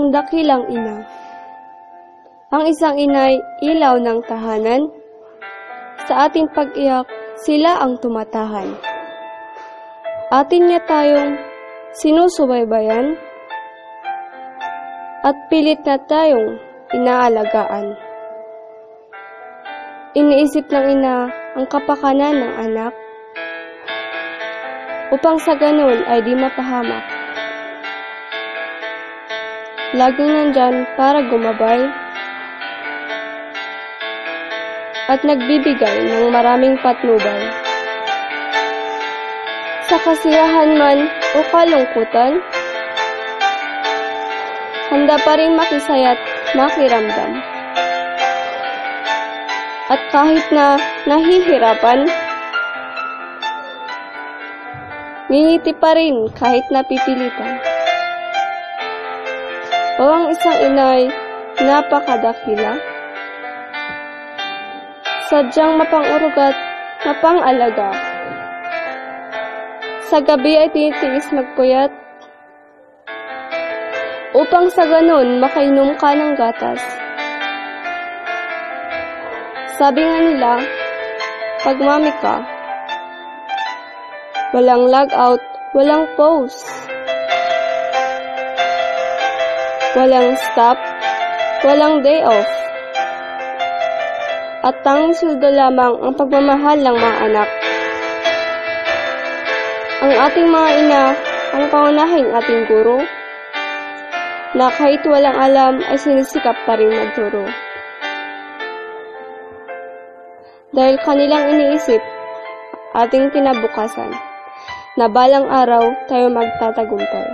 ang dakilang ina. Ang isang inay ilaw ng tahanan. Sa ating pag-iyak, sila ang tumatahan. Atin niya tayong sinusubaybayan at pilit na tayong inaalagaan. Iniisip ng ina ang kapakanan ng anak upang sa ganun ay di mapahamak. Laging nandyan para gumabay at nagbibigay ng maraming patnubay. Sa kasiyahan man o kalungkutan, handa pa rin makisaya't makiramdam. At kahit na nahihirapan, ngingiti pa rin kahit napipilitan. O ang isang inay napakadakila, sadyang mapang-urugat, mapang-alaga. Sa gabi ay tinitiis magpuyat, upang sa ganun makainom ka ng gatas. Sabi nga nila, pag mami ka, walang log-out, walang pause, walang stop, walang day off, at tanging sweldo lamang ang pagmamahal ng mga anak. Ang ating mga ina, ang pangunahing ating guro, na kahit walang alam ay sinisikap pa rin magturo. Dahil kanilang iniisip ating kinabukasan, na balang araw tayo magtatagumpay.